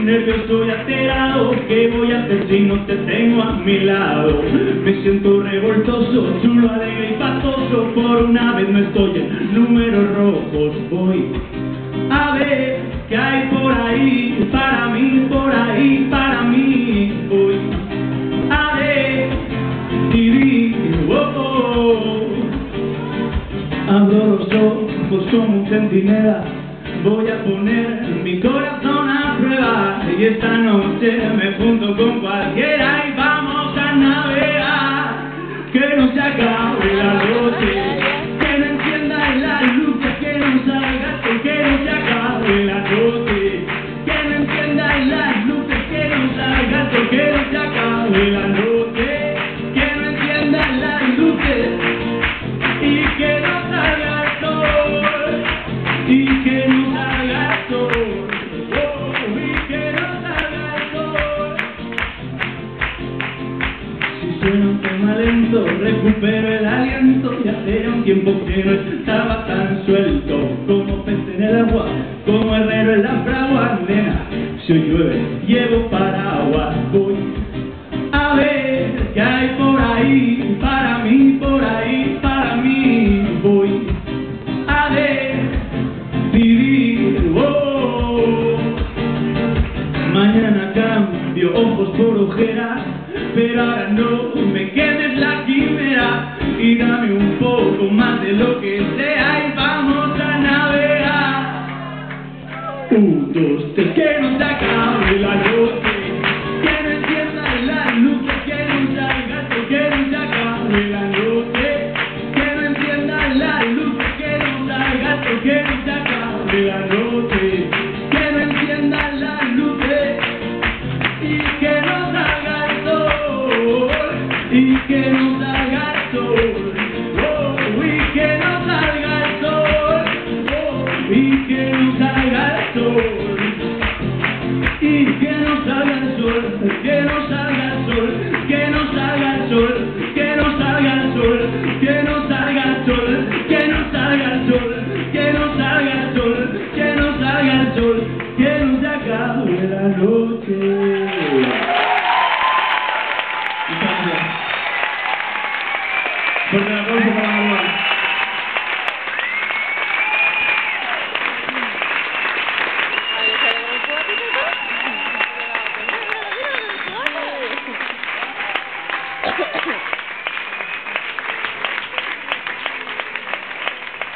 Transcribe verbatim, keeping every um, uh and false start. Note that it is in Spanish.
nervioso y alterado. ¿Qué voy a hacer si no te tengo a mi lado? Me siento revoltoso, chulo, alegre y patoso. Por una vez no estoy en números rojos. Voy a ver qué hay por ahí, para mí, por ahí, para mí. Voy a ver, vivir, oh, oh. Abro los ojos como un centinela. Voy a poner mi corazón a prueba. Y esta noche me junto con cualquiera y vamos a navegar. Que no se acabe la noche, que no encienda la luz, que no salga el sol. Que no se acabe la noche, que no encienda la luz, que no salga el sol. Que no se acabe la noche, que no encienda las luces y que no salga el sol. Y que no salga el sol, oh, y que no salga el sol. Si suena un tema lento, recupero el aliento. Ya hacía un tiempo que no estaba tan suelto, como pez en el agua, como herrero en la fragua. Nena, si hoy llueve, llevo paraguas. Voy a ver qué hay por ahí, para mí, por ahí, para mí. Voy a ver, vivir, oh. Mañana cambio ojos por ojeras, pero ahora no me quedes la quimera. Y dame un poco más de lo que sea y vamos a navegar. Un, dos, tres, que no se acabe la noche, que no encienda la luz, que no salga el sol. Que no se acabe la noche, que no encienda la luz, que no salga el sol. Que no se acabe la noche, que no encienda las luces y que no salga el sol. Y que no salga el sol, oh, y que no salga el sol, oh, y que no salga el sol. Y que no salga el sol, que no salga el sol, que no salga el sol, que no salga el sol, que no salga el sol, que no salga el sol, que no salga el sol, que no salga el sol, que no se acabe la noche. Fuerte el aplauso para Manuel. Thank you.